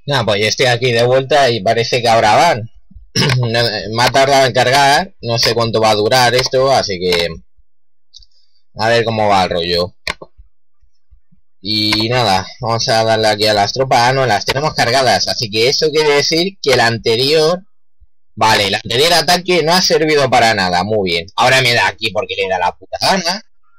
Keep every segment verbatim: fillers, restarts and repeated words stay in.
Nada, pues yo estoy aquí de vuelta y parece que ahora van. Me ha tardado en cargar, no sé cuánto va a durar esto, así que a ver cómo va el rollo. Y nada, vamos a darle aquí a las tropas. Ah, no, las tenemos cargadas, así que eso quiere decir que el anterior... Vale, el anterior ataque no ha servido para nada, muy bien. Ahora me da aquí porque le da la puta gana.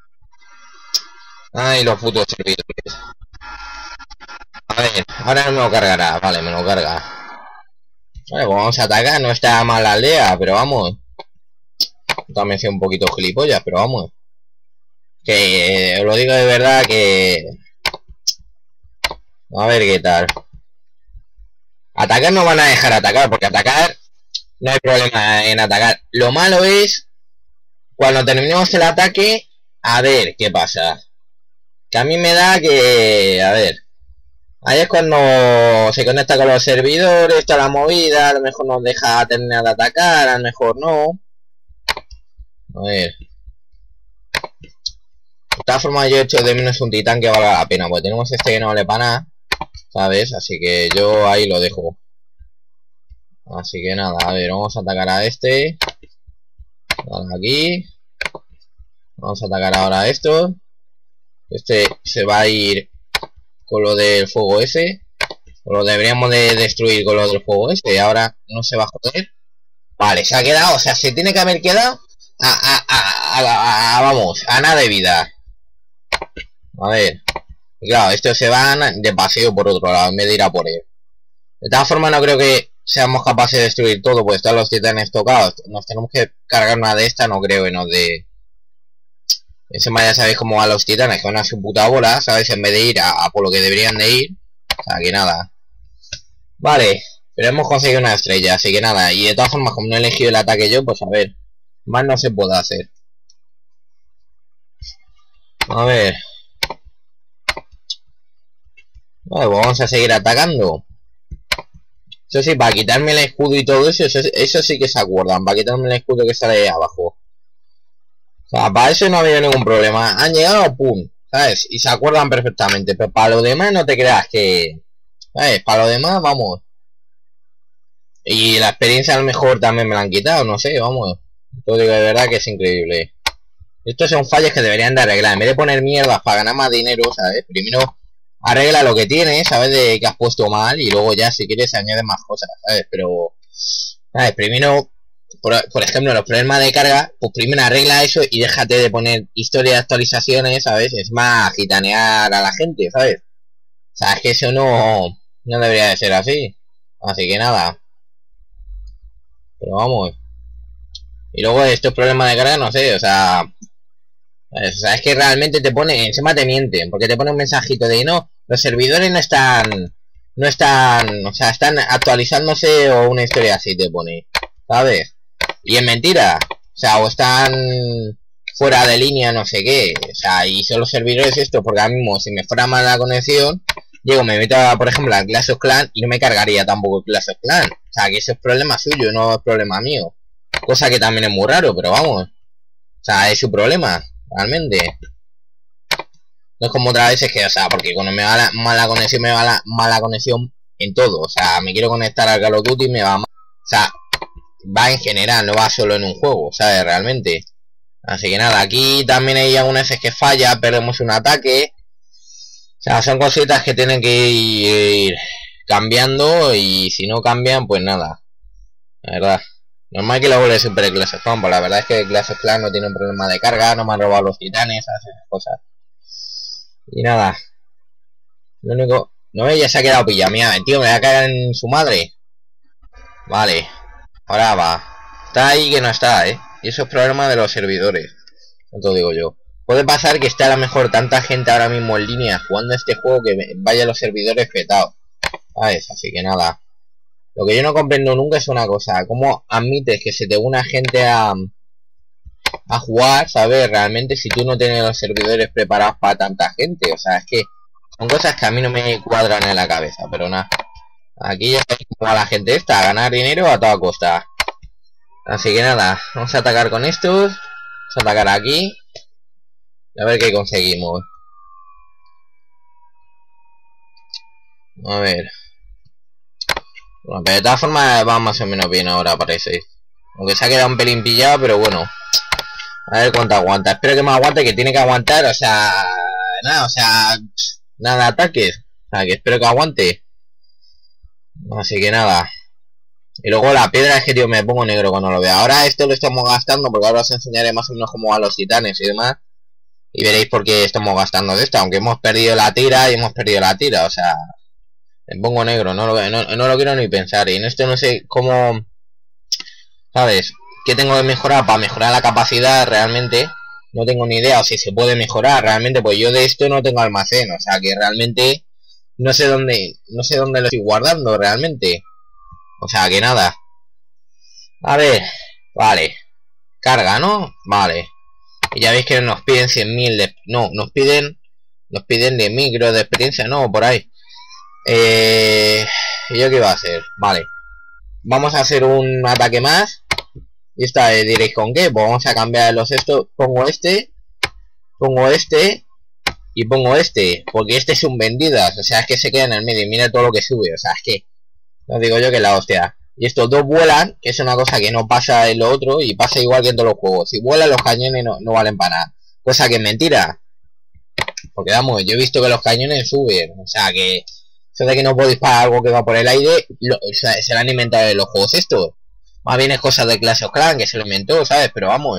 Ay, los putos servidores. A ver, ahora no me lo cargará, vale, me lo carga. Vale, pues vamos a atacar, no está mal la aldea, pero vamos. También soy un poquito gilipollas, pero vamos. Que eh, os lo digo de verdad que... A ver qué tal. Atacar no van a dejar atacar, porque atacar... No hay problema en atacar. Lo malo es... Cuando terminemos el ataque... A ver qué pasa. Que a mí me da que... A ver... Ahí es cuando se conecta con los servidores, toda la movida, a lo mejor nos deja terminar de atacar, a lo mejor no. A ver. De todas formas yo he hecho de menos un titán que valga la pena, porque tenemos este que no vale para nada, ¿sabes? Así que yo ahí lo dejo. Así que nada, a ver, vamos a atacar a este. Vale, aquí. Vamos a atacar ahora a esto. Este se va a ir con lo del fuego ese. O lo deberíamos de destruir con lo del fuego ese. Ahora no se va a joder. Vale, se ha quedado, o sea, se tiene que haber quedado a, a, a, a, a vamos, a nada de vida. A ver. Y claro, estos se van de paseo por otro lado en vez de ir a por él. De todas formas no creo que seamos capaces de destruir todo, pues están los titanes tocados. Nos tenemos que cargar una de estas, no creo que nos dé. Encima ya sabéis cómo van los titanes, que van a su puta bola, ¿sabes? En vez de ir a, a por lo que deberían de ir. O sea, que nada. Vale, pero hemos conseguido una estrella, así que nada. Y de todas formas, como no he elegido el ataque yo, pues a ver. Más no se puede hacer. A ver. Vale, pues vamos a seguir atacando. Eso sí, para quitarme el escudo y todo eso, eso, eso sí que se acuerdan. Para quitarme el escudo que sale ahí abajo. O sea, para eso no ha habido ningún problema. Han llegado, pum, ¿sabes? Y se acuerdan perfectamente. Pero para lo demás no te creas que... ¿Sabes? Para lo demás, vamos. Y la experiencia a lo mejor también me la han quitado, no sé, vamos. Todo digo de verdad que es increíble. Estos son fallos que deberían de arreglar. En vez de poner mierdas para ganar más dinero, ¿sabes? Primero arregla lo que tienes, ¿sabes? De que has puesto mal y luego ya si quieres añades más cosas, ¿sabes? Pero, ¿sabes? Primero, por, por ejemplo, los problemas de carga, pues primero arregla eso y déjate de poner historia de actualizaciones, ¿sabes? Es más gitanear a la gente, ¿sabes? O sea, es que eso no, no debería de ser así. Así que nada. Pero vamos. Y luego estos problemas de carga, no sé, o sea... O sea, es que realmente te pone, encima te mienten, porque te pone un mensajito de no, los servidores no están, no están, o sea, están actualizándose o una historia así te pone, ¿sabes? Y es mentira, o sea, o están fuera de línea, no sé qué, o sea, y son los servidores esto, porque ahora mismo si me fuera mal la conexión, llego, me meto, a, por ejemplo, a Clash of Clans y no me cargaría tampoco Clash of Clans, o sea, que eso es problema suyo, no es problema mío, cosa que también es muy raro, pero vamos, o sea, es su problema. Realmente no es como otras veces que, o sea, porque cuando me va la mala conexión me va la mala conexión en todo, o sea, me quiero conectar al Call of Duty y me va mal, o sea, va en general, no va solo en un juego, ¿sabes? Realmente. Así que nada, aquí también hay algunas veces que falla, perdemos un ataque, o sea, son cositas que tienen que ir cambiando y si no cambian, pues nada, la verdad. Normal que lo vuelve siempre Clash of Clans, pues la verdad es que Clash of Clans no tiene un problema de carga, no me han robado los titanes, esas cosas. Y nada. Lo único... No, ella se ha quedado pillada, mía, tío, me voy a caer en su madre. Vale. Ahora va. Está ahí que no está, eh. Y eso es problema de los servidores. Eso digo yo. Puede pasar que esté a lo mejor tanta gente ahora mismo en línea jugando este juego que vaya los servidores fetados. ¿Sabes? Así que nada. Lo que yo no comprendo nunca es una cosa, ¿cómo admites que se te una gente a, a jugar, ¿sabes? Realmente si tú no tienes los servidores preparados para tanta gente, o sea, es que son cosas que a mí no me cuadran en la cabeza, pero nada. Aquí ya sabéis cómo va la gente esta, a ganar dinero a toda costa. Así que nada, vamos a atacar con estos, vamos a atacar aquí, y a ver qué conseguimos. A ver... Bueno, pero de todas formas va más o menos bien ahora, parece. Aunque se ha quedado un pelín pillado, pero bueno. A ver cuánto aguanta. Espero que me aguante, que tiene que aguantar, o sea... Nada, o sea... Nada de ataques. O sea, que espero que aguante. Así que nada. Y luego la piedra es que, tío, me pongo negro cuando lo vea. Ahora esto lo estamos gastando, porque ahora os enseñaré más o menos cómo van los titanes y demás. Y veréis por qué estamos gastando de esto. Aunque hemos perdido la tira y hemos perdido la tira, o sea... Me pongo negro, no lo, no, no lo quiero ni pensar. Y en esto no sé cómo... ¿Sabes? ¿Qué tengo que mejorar para mejorar la capacidad realmente? No tengo ni idea, o si se puede mejorar realmente. Pues yo de esto no tengo almacén, o sea que realmente... No sé dónde... No sé dónde lo estoy guardando realmente. O sea que nada. A ver... Vale. Carga, ¿no? Vale. Y ya veis que nos piden cien mil de... No, nos piden... Nos piden de micro de experiencia, no, por ahí. Eh, ¿Y yo qué iba a hacer? Vale. Vamos a hacer un ataque más. Y esta eh, diréis con qué. Pues vamos a cambiar los estos. Pongo este. Pongo este. Y pongo este. Porque este es un vendidas. O sea, es que se queda en el medio. Y mira todo lo que sube. O sea, es que... No digo yo que la hostia. Y estos dos vuelan. Que es una cosa que no pasa en lo otro. Y pasa igual que en todos los juegos. Si vuelan los cañones no, no valen para nada. Cosa que es mentira. Porque vamos, yo he visto que los cañones suben. O sea que... Eso de que no puedo disparar algo que va por el aire, lo, o sea, se lo han inventado en los juegos estos. Más bien es cosa de Clash of Clans que se lo inventó, ¿sabes? Pero vamos.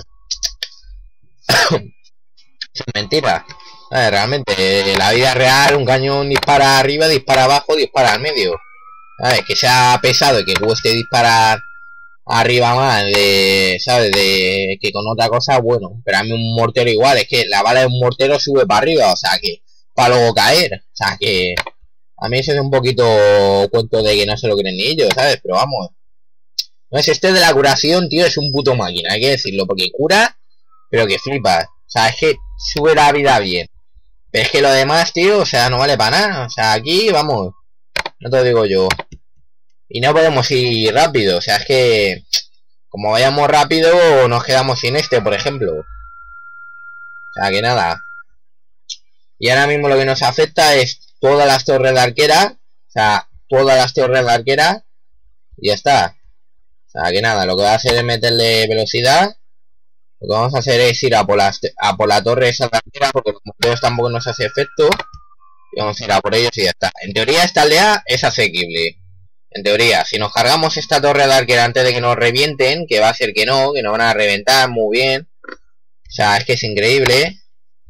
Es mentira. ¿Sabes? Realmente, en la vida real, un cañón dispara arriba, dispara abajo, dispara al medio. ¿Sabes? Que sea pesado y que cueste disparar arriba más, de, ¿sabes? De que con otra cosa, bueno. Pero a mí un mortero igual, es que la bala de un mortero sube para arriba, o sea que, para luego caer. O sea que... A mí eso es un poquito cuento de que no se lo creen ni ellos, ¿sabes? Pero vamos. No es este de la curación, tío, es un puto máquina, hay que decirlo. Porque cura, pero que flipas. O sea, es que sube la vida bien. Pero es que lo demás, tío, o sea, no vale para nada. O sea, aquí, vamos. No te lo digo yo. Y no podemos ir rápido. O sea, es que... Como vayamos rápido, nos quedamos sin este, por ejemplo. O sea, que nada. Y ahora mismo lo que nos afecta es... Todas las torres de arquera. O sea, todas las torres de arquera. Y ya está. O sea, que nada, lo que va a hacer es meterle velocidad. Lo que vamos a hacer es ir a por, las, a por la torre esa de arquera. Porque los morteros tampoco nos hace efecto. Y vamos a ir a por ellos y ya está. En teoría esta aldea es asequible. En teoría, si nos cargamos esta torre de arquera antes de que nos revienten. Que va a ser que no, que nos van a reventar muy bien. O sea, es que es increíble.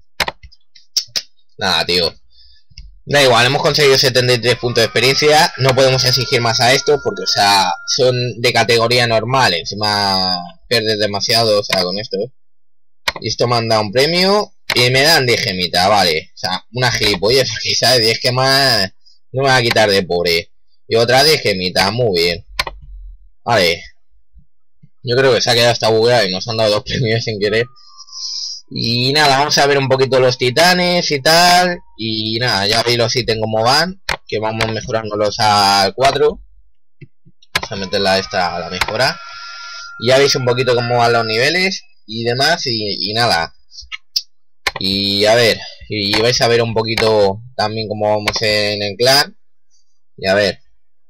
Nada, tío. Da igual, hemos conseguido setenta y tres puntos de experiencia. No podemos exigir más a esto porque, o sea, son de categoría normal. Encima pierdes demasiado, o sea, con esto. Y esto me han dado un premio y me dan diez gemitas, vale. O sea, una gilipollas, porque, ¿sabes? diez gemas no me va a quitar de pobre. Y otra diez gemitas, muy bien. Vale. Yo creo que se ha quedado hasta bugueado y nos han dado dos premios sin querer. Y nada, vamos a ver un poquito los titanes y tal. Y nada, ya veis los ítems como van. Que vamos mejorándolos al cuatro. Vamos a meterla esta a la mejora. Y ya veis un poquito cómo van los niveles y demás. Y, y nada. Y a ver. Y vais a ver un poquito también cómo vamos en el clan. Y a ver.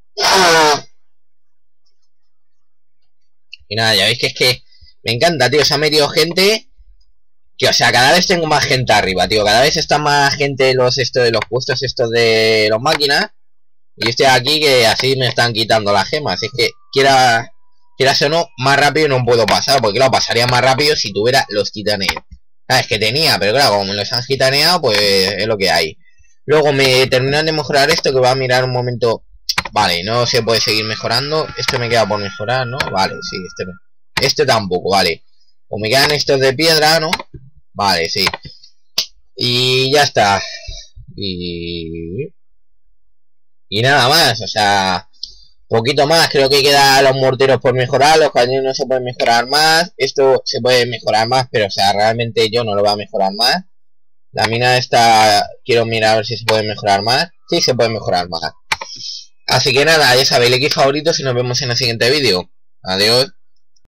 Y nada, ya veis que es que me encanta, tío. Se ha metido gente. Que, o sea, cada vez tengo más gente arriba, tío. Cada vez está más gente los esto de los puestos estos de los máquinas. Y estoy aquí que así me están quitando las gemas. Es que quiera, quieras o no, más rápido no puedo pasar. Porque claro, pasaría más rápido si tuviera los titanes. Sabes que tenía, pero claro, como me los han gitaneado, pues es lo que hay. Luego me terminan de mejorar esto, que va a mirar un momento. Vale, no se puede seguir mejorando. Esto me queda por mejorar, ¿no? Vale, sí, este no. Este tampoco, vale. O me quedan estos de piedra, ¿no? Vale, sí. Y ya está. Y... Y nada más, o sea... Poquito más, creo que queda los morteros por mejorar. Los cañones no se pueden mejorar más. Esto se puede mejorar más, pero o sea, realmente yo no lo voy a mejorar más. La mina esta... Quiero mirar a ver si se puede mejorar más. Sí, se puede mejorar más. Así que nada, ya sabéis, like y favoritos y nos vemos en el siguiente vídeo. Adiós.